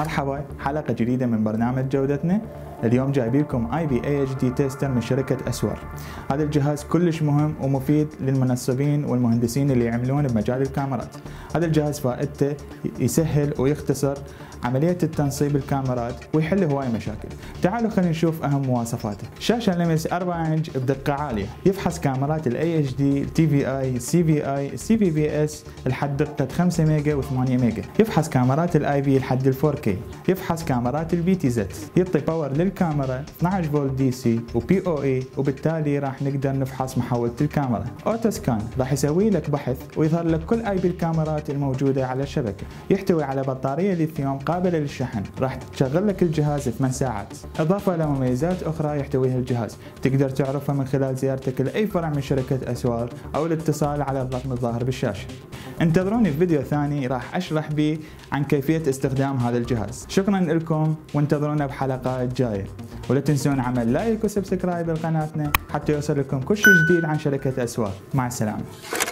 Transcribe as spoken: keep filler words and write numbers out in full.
مرحبا، حلقة جديدة من برنامج جودتنا. اليوم جايبين لكم اي بي اي اتش دي تيستر من شركة اسوار. هذا الجهاز كلش مهم ومفيد للمنسبين والمهندسين اللي يعملون بمجال الكاميرات. هذا الجهاز فائدته يسهل ويختصر عملية التنصيب الكاميرات ويحل هواي مشاكل. تعالوا خلينا نشوف اهم مواصفاته. شاشة لمس أربعة انش بدقة عالية، يفحص كاميرات الاي اتش دي، تي في اي، سي في اي، سي في بي اس لحد دقة خمسة ميجا و8 ميجا، يفحص كاميرات الاي بي لحد ال فور كي، يفحص كاميرات البي تي زد، يعطي باور للكاميرا اثنعش فولت دي سي وبي او اي، وبالتالي راح نقدر نفحص محولة الكاميرا. اوتو سكان راح يسوي لك بحث ويظهر لك كل اي بي الكاميرات الموجودة على الشبكة. يحتوي على بطارية ليثيوم قابلة للشحن، راح تشغل لك الجهاز ثمان ساعات. اضافة لمميزات اخرى يحتويها الجهاز تقدر تعرفها من خلال زيارتك لاي فرع من شركة اسوار او الاتصال على الرقم الظاهر بالشاشة. انتظروني في فيديو ثاني راح اشرح به عن كيفية استخدام هذا الجهاز. شكرا لكم وانتظرونا بحلقات جاية، ولا تنسون عمل لايك وسبسكرايب لقناتنا حتى يوصل لكم كل شيء جديد عن شركة اسوار. مع السلامة.